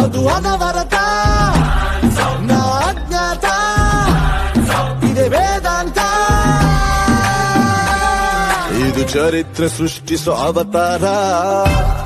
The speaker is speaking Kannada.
ಅದು ಅನವರತ ನಾ ಅಜ್ಞಾತ ಇದೆ ವೇದಾಂತ ಇದು ಚರಿತ್ರೆ ಸೃಷ್ಟಿಸೋ ಅವತಾರ